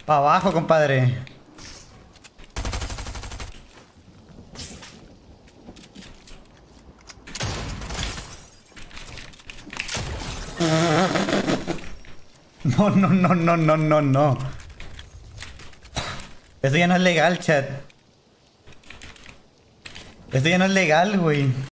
Pa' abajo, compadre. No, no, no, no, no, no, no. Esto ya no es legal, chat. Esto ya no es legal, güey.